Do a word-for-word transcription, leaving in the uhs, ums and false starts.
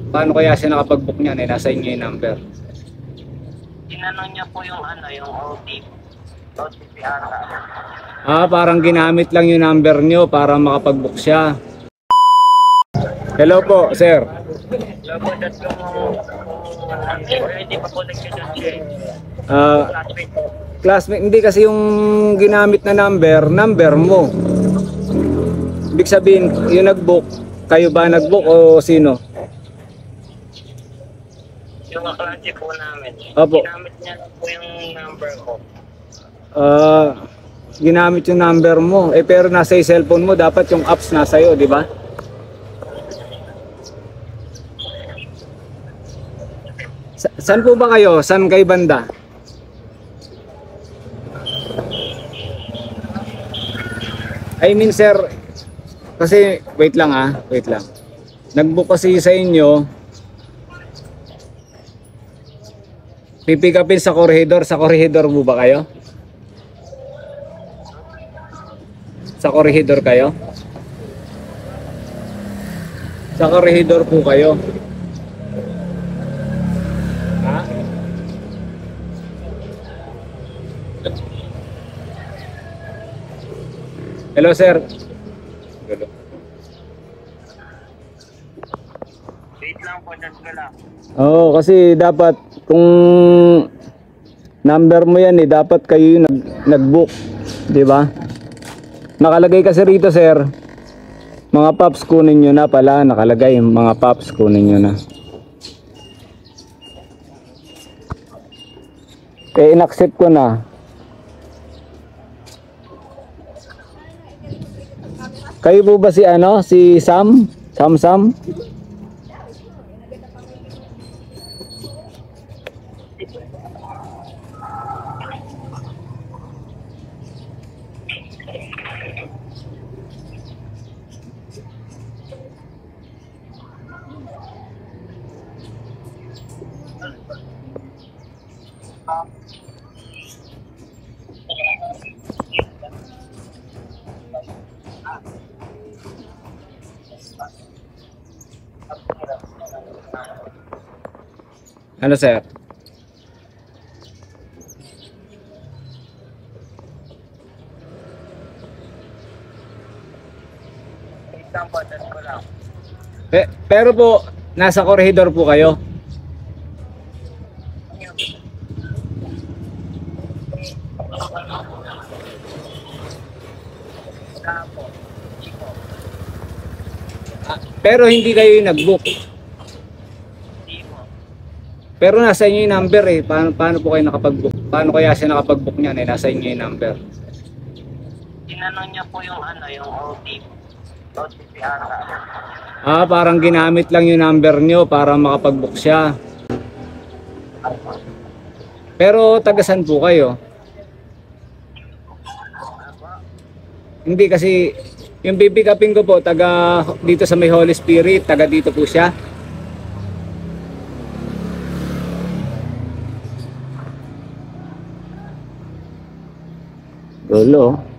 paano kaya siya nakapag-book niyan eh, nasa inyo yung number? Tinanong niya po yung ano, yung O T P. O T P ata. Ah, parang ginamit lang yung number nyo para makapag-book siya. Hello po, sir. Hello po, that's yung or hindi pa po nag-change. Ah, Classmate po. classmate, hindi kasi yung ginamit na number, number mo. Ibig sabihin, yung nag-book, kayo ba nag-book o sino? Yung kaklase po namin. Opo. Ginamit niya po yung number ko. Ah, ginamit yung number mo. Eh pero nasa yung cellphone mo, dapat yung apps nasa iyo, di ba? Sa saan po ba kayo? Saan kayo banda? I mean sir, kasi wait lang ah, wait lang. Nag-book kasi sa inyo. Pipick upin sa corridor, sa corridor mo ba kayo? Sa corridor kayo? Sa corridor po kayo. Ha? Hello sir. Hello. Wait lang po, that's ko lang. Oo, kasi dapat kung number mo yan eh, dapat kayo yung nag, nag-book, di ba? Nakalagay kasi rito sir, mga paps kunin nyo na pala, nakalagay mga paps kunin nyo na. Eh in-accept ko na. Kayo po ba si ano, si Sam? Sam Sam? Ano sir? Wait lang po, that's ko lang. Pe pero po, nasa corridor po kayo? Wala po. Hindi po. Ah, pero hindi kayo yung nag-book. Hindi po. Pero nasa inyo yung number eh. Paano, paano po kayo nakapag-book? Paano kaya siya nakapag-book niyan eh? Nasa inyo yung number. Tinanong niya po yung ano, yung O T P. O T P ata. Ah, parang ginamit lang yung number nyo para makapag-book siya. Pero tagasan po kayo? Hindi kasi yung pipick upin ko po taga dito sa may Holy Spirit, taga dito po siya. Lolo.